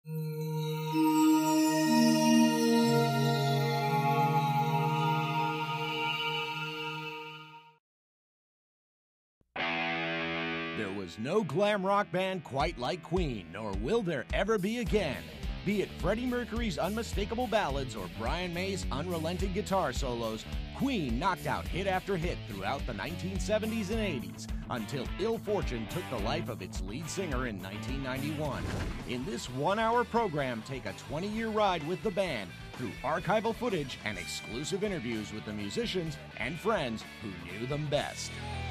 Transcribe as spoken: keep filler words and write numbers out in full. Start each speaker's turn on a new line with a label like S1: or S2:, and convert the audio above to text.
S1: There was no glam rock band quite like Queen, nor will there ever be again. Be it Freddie Mercury's unmistakable ballads or Brian May's unrelenting guitar solos, Queen knocked out hit after hit throughout the nineteen seventies and eighties, until ill fortune took the life of its lead singer in nineteen ninety-one. In this one-hour program, take a twenty-year ride with the band through archival footage and exclusive interviews with the musicians and friends who knew them best.